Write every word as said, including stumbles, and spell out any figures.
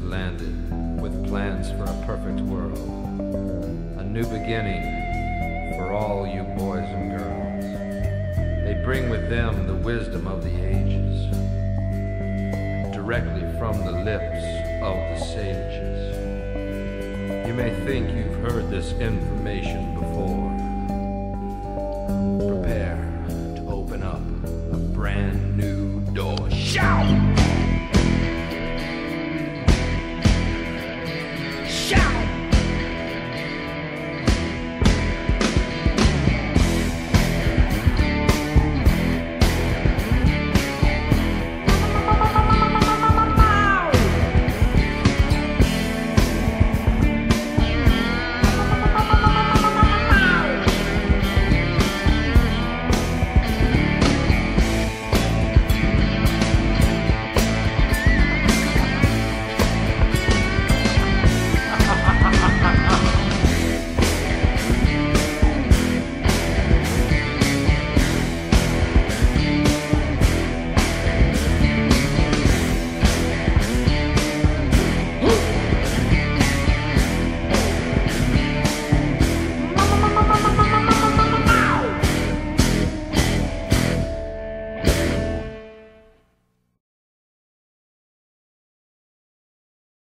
landed with plans for a perfect world, a new beginning for all you boys and girls. They bring with them the wisdom of the ages, directly from the lips of the sages. You may think you've heard this information before,